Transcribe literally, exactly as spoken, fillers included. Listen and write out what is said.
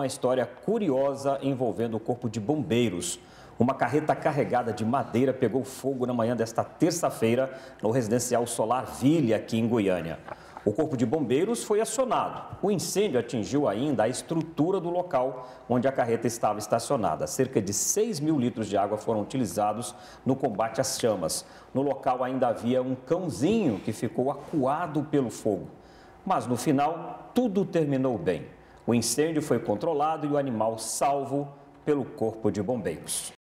uma história curiosa envolvendo o Corpo de Bombeiros. Uma carreta carregada de madeira pegou fogo na manhã desta terça-feira no residencial Solar Ville, aqui em Goiânia. O Corpo de Bombeiros foi acionado. O incêndio atingiu ainda a estrutura do local onde a carreta estava estacionada. Cerca de seis mil litros de água foram utilizados no combate às chamas. No local ainda havia um cãozinho que ficou acuado pelo fogo. Mas no final, tudo terminou bem. O incêndio foi controlado e o animal salvo pelo Corpo de Bombeiros.